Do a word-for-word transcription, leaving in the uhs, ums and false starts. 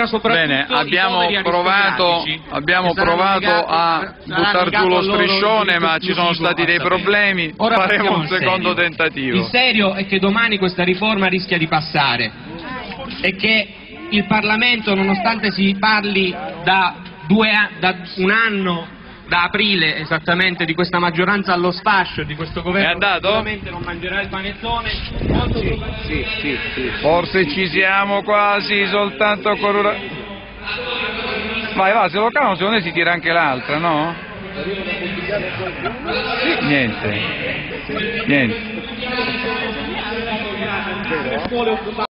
Bene, abbiamo provato, abbiamo provato a buttare giù lo striscione, ma ci sono stati dei problemi, faremo un secondo tentativo. Il serio è che domani questa riforma rischia di passare e che il Parlamento, nonostante si parli da, due, da un anno, da aprile esattamente, di questa maggioranza allo sfascio, di questo governo, è andato? sicuramente non mangerà il panettone. Sì, sì, sì, sì. Forse ci siamo quasi, soltanto ancora una... Vai, va, se lo cavano secondo me si tira anche l'altra, no? Niente, niente.